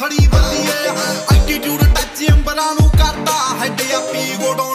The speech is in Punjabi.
ਸੜੀ ਬੱਲੀਏ ਐਟੀਟਿਊਡ ਟੱਚ ਅੰਬਰਾਂ ਨੂੰ ਕਰਦਾ ਹੈਡ ਆਪੀ ਗੋਡੋਂ